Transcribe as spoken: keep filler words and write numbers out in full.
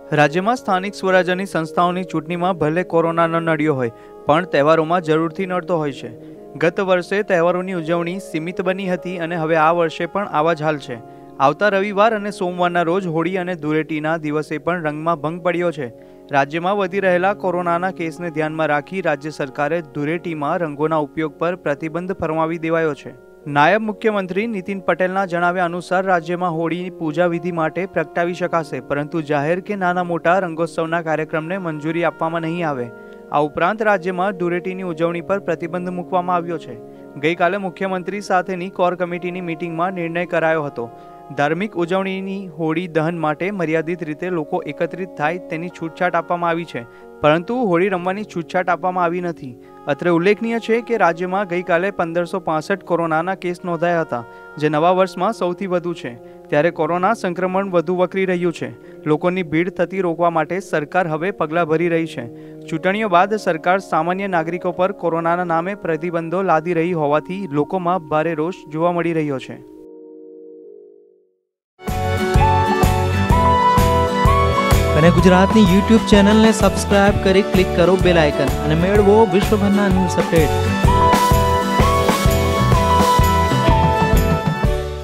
રાજ્યમાં સ્થાનિક સ્વરાજ્યની સંસ્થાઓની ચૂંટણીમાં ભલે કોરોના ન નડ્યો હોય પણ તહેવારોમાં જરૂરથી નડતો હોય છે। ગત વર્ષે તહેવારોની ઉજવણી સીમિત બની હતી અને હવે આ વર્ષે પણ આવા જ હાલ છે। આવતા રવિવાર અને સોમવારના રોજ હોળી અને ધૂળેટીના દિવસે પણ રંગમાં ભંગ પડ્યો છે। રાજ્યમાં વધી રહેલા કોરોનાના કેસને ધ્યાનમાં રાખી રાજ્ય સરકારે ધૂળેટીમાં રંગોના ઉપયોગ પર પ્રતિબંધ ફરમાવી દેવાયો છે। નાયબ મુખ્યમંત્રી નીતિન પટેલના જણાવ્યા અનુસાર રાજ્યમાં હોળીની પૂજા વિધિ માટે પ્રગટાવી શકાશે, પરંતુ જાહેર કે નાના મોટા રંગોત્સવના કાર્યક્રમને મંજૂરી આપવામાં નહીં આવે। આ ઉપરાંત રાજ્યમાં ધૂળેટીની ઉજવણી પર પ્રતિબંધ મૂકવામાં આવ્યો છે। ગઈકાલે મુખ્યમંત્રી સાથેની કોર કમિટીની મીટિંગમાં નિર્ણય કરાયો હતો। ધાર્મિક ઉજવણીની હોળી દહન માટે મર્યાદિત રીતે લોકો એકત્રિત થાય તેની છૂટછાટ આપવામાં આવી છે, પરંતુ હોળી રમવાની છૂટછાટ આપવામાં આવી નથી। અત્રે ઉલ્લેખનીય છે કે રાજ્યમાં ગઈકાલે પંદરસો પાસઠ કોરોનાના કેસ નોંધાયા હતા, જે નવા વર્ષમાં સૌથી વધુ છે। ત્યારે કોરોના સંક્રમણ વધુ વકરી રહ્યું છે। લોકોની ભીડ થતી રોકવા માટે સરકાર હવે પગલાં ભરી રહી છે। ચૂંટણીઓ બાદ સરકાર સામાન્ય નાગરિકો પર કોરોનાના નામે પ્રતિબંધો લાદી રહી હોવાથી લોકોમાં ભારે રોષ જોવા મળી રહ્યો છે। અને ગુજરાતની યુટ્યુબ ચેનલને સબસ્ક્રાઇબ કરી ક્લિક કરો બેલ આઇકન અને મેળવો વિશ્વભરના ન્યૂઝ અપડેટ।